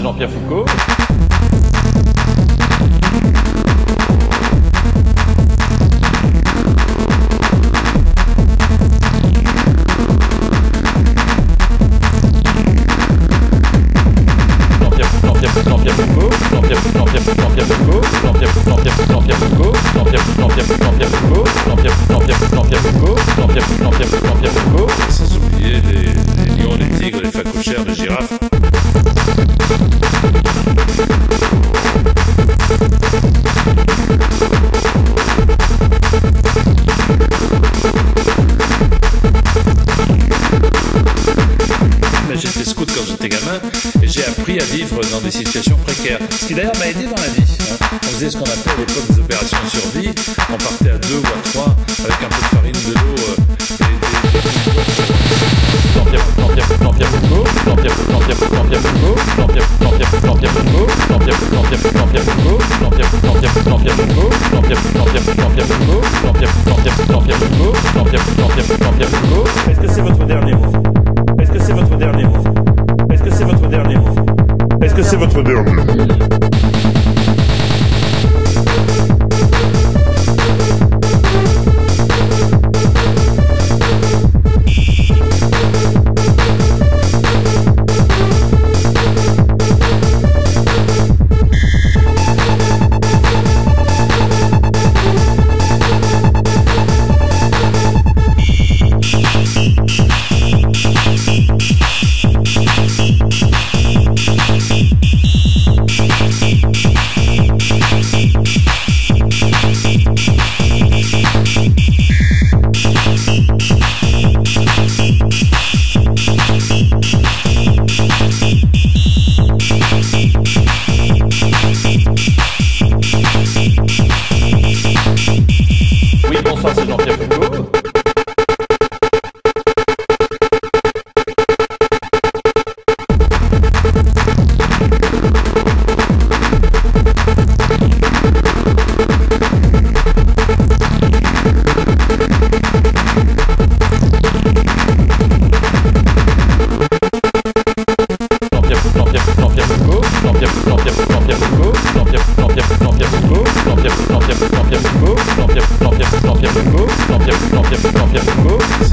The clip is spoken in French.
Jean-Pierre Foucault. Sans oublier les lions, les tigres, les phacochères, les girafes. J'étais scout quand j'étais gamin et j'ai appris à vivre dans des situations précaires. Ce qui d'ailleurs m'a aidé dans la vie. On faisait ce qu'on appelait à l'époque des opérations survie. On partait à 2 ou à 3 avec un peu de farine, de l'eau Est-ce que c'est votre dernier mot? Est-ce que c'est votre dernier mot? Est-ce que c'est votre dernier mot? Est-ce que c'est votre dernier mot? Oui, bonsoir, c'est Jean-Pierre Foucault. Jean-Pierre Foucault.